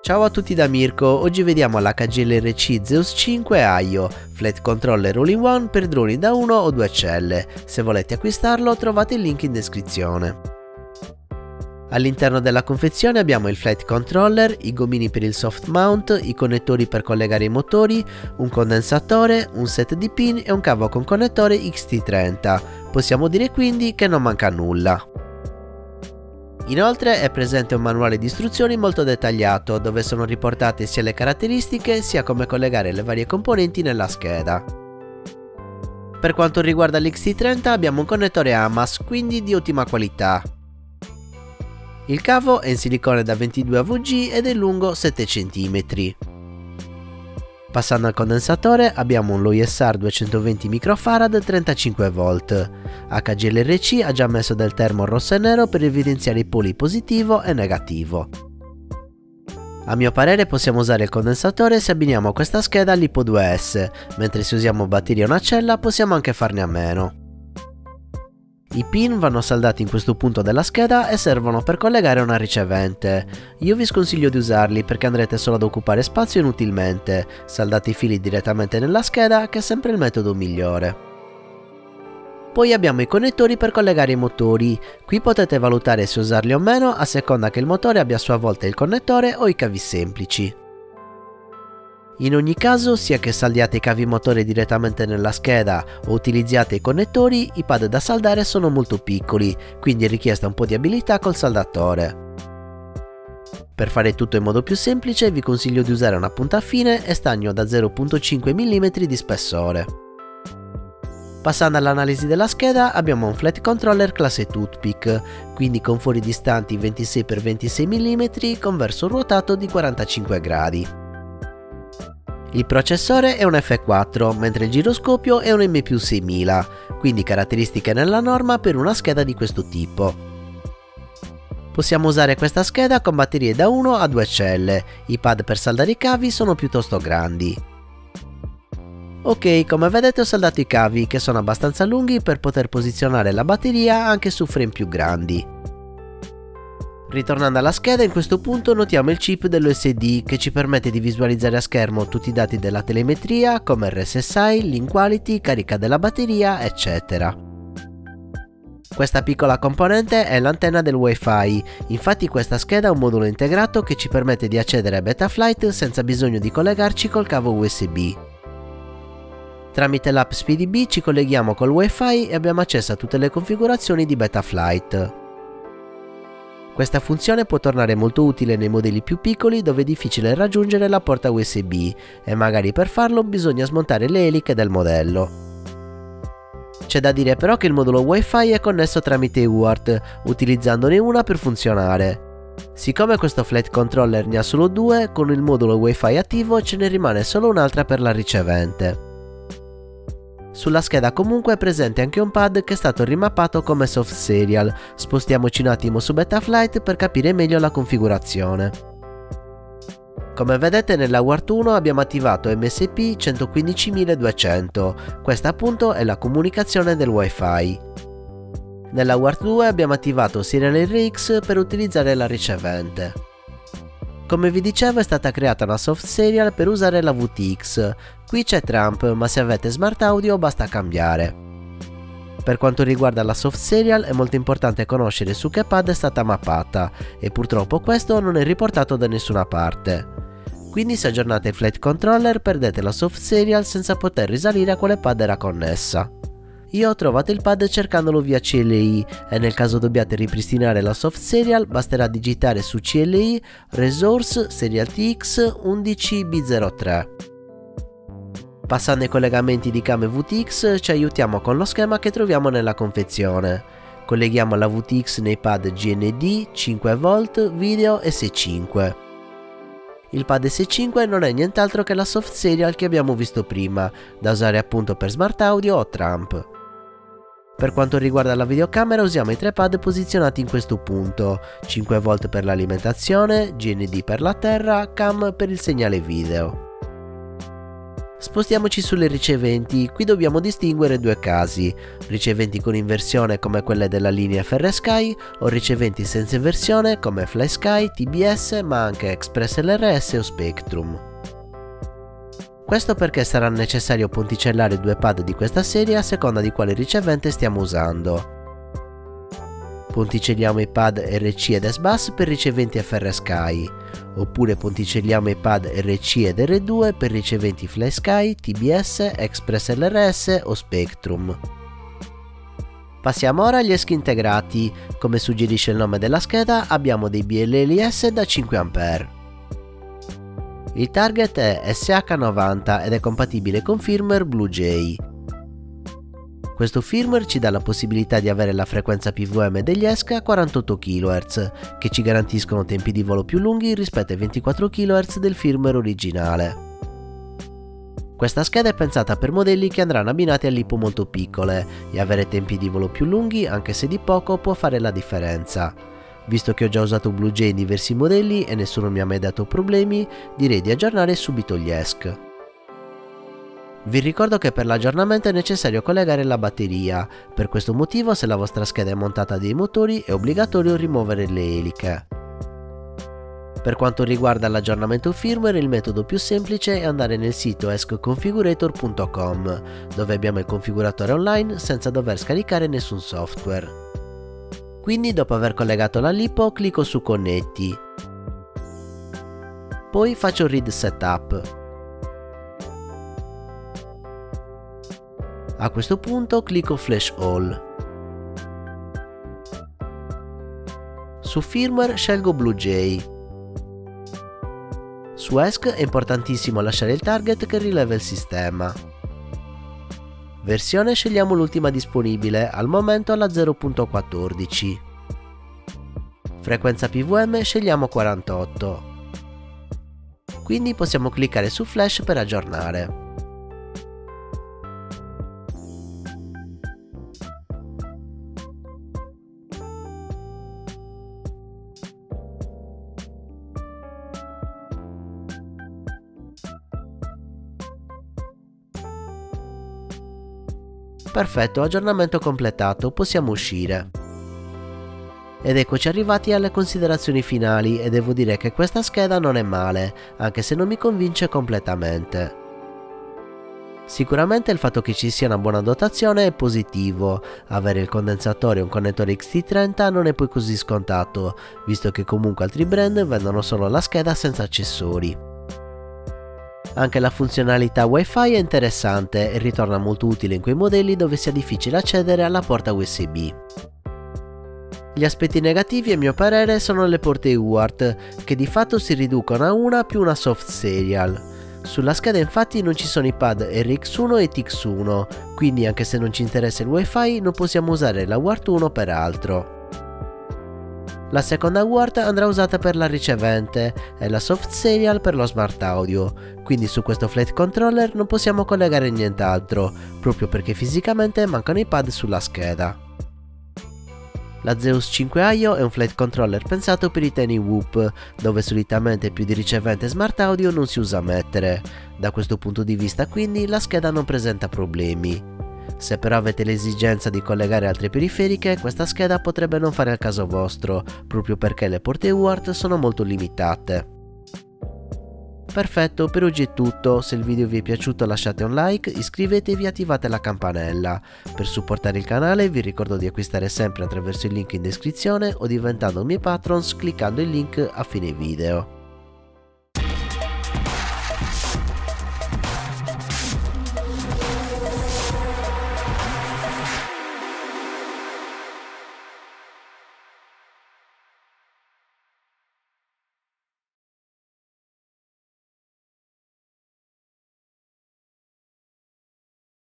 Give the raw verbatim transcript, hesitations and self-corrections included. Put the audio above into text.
Ciao a tutti da Mirko, oggi vediamo l'H G L R C Zeus cinque Aio, Flight Controller All-in-One per droni da uno o due celle. Se volete acquistarlo trovate il link in descrizione. All'interno della confezione abbiamo il Flight Controller, i gomini per il soft mount, i connettori per collegare i motori, un condensatore, un set di pin e un cavo con connettore X T trenta. Possiamo dire quindi che non manca nulla. Inoltre è presente un manuale di istruzioni molto dettagliato dove sono riportate sia le caratteristiche sia come collegare le varie componenti nella scheda. Per quanto riguarda l'X T trenta abbiamo un connettore A M A S, quindi di ottima qualità. Il cavo è in silicone da ventidue A V G ed è lungo sette centimetri. Passando al condensatore abbiamo un Low E S R duecentoventi microfarad trentacinque volt. H G L R C ha già messo del termo rosso e nero per evidenziare i poli positivo e negativo. A mio parere possiamo usare il condensatore se abbiniamo questa scheda all'I P O due S, mentre se usiamo batteria o una cella possiamo anche farne a meno. I pin vanno saldati in questo punto della scheda e servono per collegare una ricevente. Io vi sconsiglio di usarli perché andrete solo ad occupare spazio inutilmente. Saldate i fili direttamente nella scheda, che è sempre il metodo migliore. Poi abbiamo i connettori per collegare i motori. Qui potete valutare se usarli o meno a seconda che il motore abbia a sua volta il connettore o i cavi semplici. In ogni caso, sia che saldiate i cavi motore direttamente nella scheda o utilizziate i connettori, i pad da saldare sono molto piccoli, quindi è richiesta un po' di abilità col saldatore. Per fare tutto in modo più semplice vi consiglio di usare una punta a fine e stagno da zero virgola cinque millimetri di spessore. Passando all'analisi della scheda abbiamo un Flight Controller classe Toothpick, quindi con fori distanti ventisei per ventisei millimetri con verso ruotato di quarantacinque gradi. Il processore è un F quattro, mentre il giroscopio è un M P U seimila, quindi caratteristiche nella norma per una scheda di questo tipo. Possiamo usare questa scheda con batterie da uno a due celle, i pad per saldare i cavi sono piuttosto grandi. Ok, come vedete ho saldato i cavi, che sono abbastanza lunghi per poter posizionare la batteria anche su frame più grandi. Ritornando alla scheda, in questo punto notiamo il chip dell'U S D che ci permette di visualizzare a schermo tutti i dati della telemetria come R S S I, link quality, carica della batteria, eccetera. Questa piccola componente è l'antenna del Wi-Fi, infatti questa scheda ha un modulo integrato che ci permette di accedere a Betaflight senza bisogno di collegarci col cavo U S B. Tramite l'app SpeedyB ci colleghiamo col Wi-Fi e abbiamo accesso a tutte le configurazioni di Betaflight. Questa funzione può tornare molto utile nei modelli più piccoli dove è difficile raggiungere la porta U S B e magari per farlo bisogna smontare le eliche del modello. C'è da dire però che il modulo Wi-Fi è connesso tramite U A R T, utilizzandone una per funzionare. Siccome questo Flight Controller ne ha solo due, con il modulo Wi-Fi attivo ce ne rimane solo un'altra per la ricevente. Sulla scheda comunque è presente anche un pad che è stato rimappato come soft serial. Spostiamoci un attimo su Betaflight per capire meglio la configurazione. Come vedete nella U A R T uno abbiamo attivato M S P centoquindicimiladuecento, questa appunto è la comunicazione del Wi-Fi. Nella U A R T due abbiamo attivato Serial R X per utilizzare la ricevente. Come vi dicevo è stata creata una soft serial per usare la V T X, qui c'è Trump ma se avete smart audio basta cambiare. Per quanto riguarda la soft serial è molto importante conoscere su che pad è stata mappata e purtroppo questo non è riportato da nessuna parte. Quindi se aggiornate il Flight Controller perdete la soft serial senza poter risalire a quale pad era connessa. Io ho trovato il pad cercandolo via C L I e nel caso dobbiate ripristinare la soft serial basterà digitare su C L I Resource Serial T X undici B zero tre. Passando ai collegamenti di cam e V T X ci aiutiamo con lo schema che troviamo nella confezione. Colleghiamo la V T X nei pad G N D, cinque volt, video e S cinque. Il pad S cinque non è nient'altro che la soft serial che abbiamo visto prima, da usare appunto per smart audio o Trump. Per quanto riguarda la videocamera usiamo i tre pad posizionati in questo punto, cinque volt per l'alimentazione, G N D per la terra, cam per il segnale video. Spostiamoci sulle riceventi, qui dobbiamo distinguere due casi, riceventi con inversione come quelle della linea FrSky o riceventi senza inversione come FlySky, T B S ma anche Express L R S o Spectrum. Questo perché sarà necessario ponticellare due pad di questa serie a seconda di quale ricevente stiamo usando. Ponticelliamo i pad R C ed S-Bus per riceventi FrSky, oppure ponticelliamo i pad R C ed R due per riceventi FlySky, T B S, Express L R S o Spectrum. Passiamo ora agli eschi integrati. Come suggerisce il nome della scheda, abbiamo dei B L L S da cinque ampere. Il target è S H novanta ed è compatibile con firmware BlueJay. Questo firmware ci dà la possibilità di avere la frequenza P V M degli E S C a quarantotto chilohertz, che ci garantiscono tempi di volo più lunghi rispetto ai ventiquattro chilohertz del firmware originale. Questa scheda è pensata per modelli che andranno abbinati a LiPo molto piccole e avere tempi di volo più lunghi, anche se di poco, può fare la differenza. Visto che ho già usato BlueJay in diversi modelli e nessuno mi ha mai dato problemi, direi di aggiornare subito gli E S C. Vi ricordo che per l'aggiornamento è necessario collegare la batteria, per questo motivo se la vostra scheda è montata a dei motori è obbligatorio rimuovere le eliche. Per quanto riguarda l'aggiornamento firmware, il metodo più semplice è andare nel sito escconfigurator punto com, dove abbiamo il configuratore online senza dover scaricare nessun software. Quindi dopo aver collegato la LiPo clicco su Connetti, poi faccio Read Setup. A questo punto clicco Flash All. Su Firmware scelgo BlueJay. Su E S C è importantissimo lasciare il target che rileva il sistema. Versione scegliamo l'ultima disponibile, al momento la zero punto quattordici. Frequenza P V M scegliamo quarantotto. Quindi possiamo cliccare su Flash per aggiornare. Perfetto, aggiornamento completato, possiamo uscire. Ed eccoci arrivati alle considerazioni finali e devo dire che questa scheda non è male, anche se non mi convince completamente. Sicuramente il fatto che ci sia una buona dotazione è positivo, avere il condensatore e un connettore X T trenta non è poi così scontato, visto che comunque altri brand vendono solo la scheda senza accessori. Anche la funzionalità Wi-Fi è interessante e ritorna molto utile in quei modelli dove sia difficile accedere alla porta U S B. Gli aspetti negativi a mio parere sono le porte U A R T, che di fatto si riducono a una più una soft serial. Sulla scheda infatti non ci sono i pad R X uno e T X uno, quindi anche se non ci interessa il Wi-Fi non possiamo usare la U A R T uno per altro. La seconda U A R T andrà usata per la ricevente e la soft serial per lo smart audio, quindi su questo flight controller non possiamo collegare nient'altro, proprio perché fisicamente mancano i pad sulla scheda. La Zeus cinque I O è un flight controller pensato per i Tiny Whoop, dove solitamente più di ricevente smart audio non si usa mettere. Da questo punto di vista quindi la scheda non presenta problemi. Se però avete l'esigenza di collegare altre periferiche, questa scheda potrebbe non fare al caso vostro, proprio perché le porte U A R T sono molto limitate. Perfetto, per oggi è tutto, se il video vi è piaciuto lasciate un like, iscrivetevi e attivate la campanella. Per supportare il canale vi ricordo di acquistare sempre attraverso il link in descrizione o diventando miei patrons cliccando il link a fine video.